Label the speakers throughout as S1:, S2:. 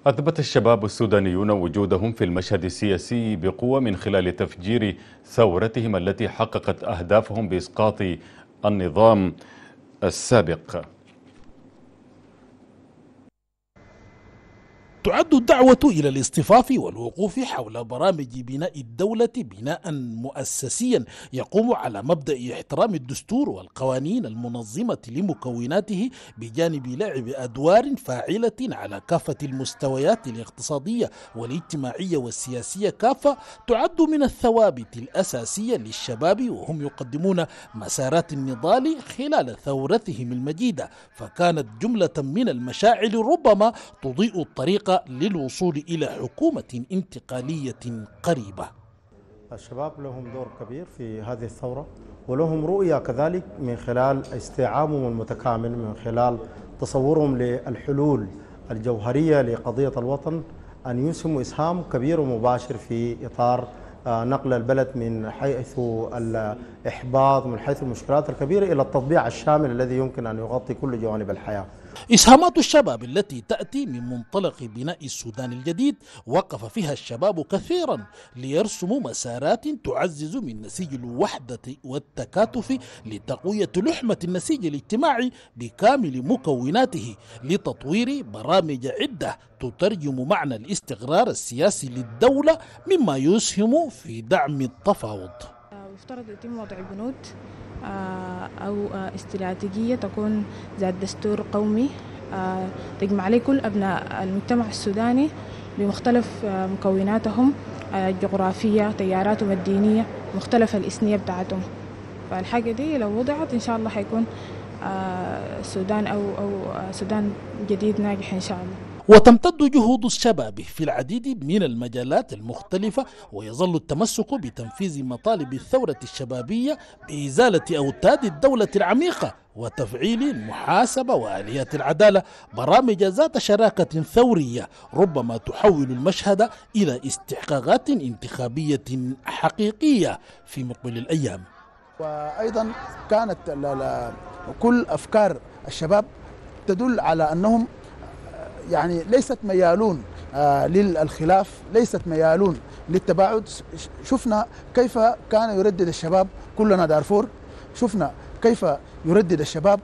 S1: أثبت الشباب السودانيون وجودهم في المشهد السياسي بقوة من خلال تفجير ثورتهم التي حققت أهدافهم بإسقاط النظام السابق.
S2: تعد الدعوة إلى الاصطفاف والوقوف حول برامج بناء الدولة بناء مؤسسيا يقوم على مبدأ احترام الدستور والقوانين المنظمة لمكوناته، بجانب لعب أدوار فاعلة على كافة المستويات الاقتصادية والاجتماعية والسياسية كافة، تعد من الثوابت الأساسية للشباب وهم يقدمون مسارات النضال خلال ثورتهم المجيدة. فكانت جملة من المشاعر ربما تضيء الطريق للوصول إلى حكومة انتقالية قريبة.
S3: الشباب لهم دور كبير في هذه الثورة، ولهم رؤية كذلك من خلال استيعابهم المتكامل، من خلال تصورهم للحلول الجوهرية لقضية الوطن، أن يسهموا إسهام كبير ومباشر في إطار نقل البلد من حيث الإحباط، من حيث المشكلات الكبيرة، إلى التطبيع الشامل الذي يمكن أن يغطي كل جوانب الحياة.
S2: إسهامات الشباب التي تأتي من منطلق بناء السودان الجديد وقف فيها الشباب كثيرا ليرسموا مسارات تعزز من نسيج الوحدة والتكاتف لتقوية لحمة النسيج الاجتماعي بكامل مكوناته، لتطوير برامج عدة تترجم معنى الاستقرار السياسي للدولة، مما يسهم في دعم التفاوض.
S4: يفترض يتم وضع بنود أو استراتيجية تكون ذات دستور قومي تجمع عليه كل أبناء المجتمع السوداني بمختلف مكوناتهم الجغرافية، تياراتهم الدينية، مختلف الإثنية بتاعتهم. فالحاجة دي لو وضعت إن شاء الله حيكون السودان أو سودان جديد ناجح إن شاء الله.
S2: وتمتد جهود الشباب في العديد من المجالات المختلفة، ويظل التمسك بتنفيذ مطالب الثورة الشبابية بإزالة أوتاد الدولة العميقة وتفعيل المحاسبة وآليات العدالة، برامج ذات شراكة ثورية ربما تحول المشهد إلى استحقاقات انتخابية حقيقية في مقبل الأيام.
S5: وأيضا كانت كل أفكار الشباب تدل على أنهم يعني ليست ميالون للخلاف، ليست ميالون للتباعد. شفنا كيف كان يردد الشباب كلنا دارفور، شفنا كيف يردد الشباب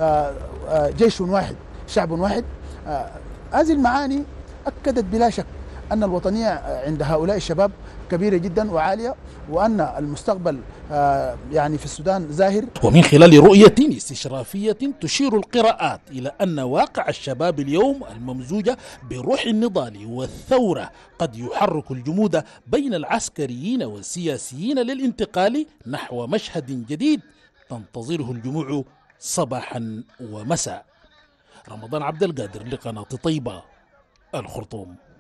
S5: جيش واحد شعب واحد. هذه المعاني أكدت بلا شك أن الوطنية عند هؤلاء الشباب كبيرة جدا وعالية، وأن المستقبل يعني في السودان زاهر.
S2: ومن خلال رؤية استشرافية تشير القراءات إلى أن واقع الشباب اليوم الممزوج بروح النضال والثورة قد يحرك الجمود بين العسكريين والسياسيين للانتقال نحو مشهد جديد تنتظره الجموع صباحا ومساء. رمضان عبد القادر لقناة طيبة، الخرطوم.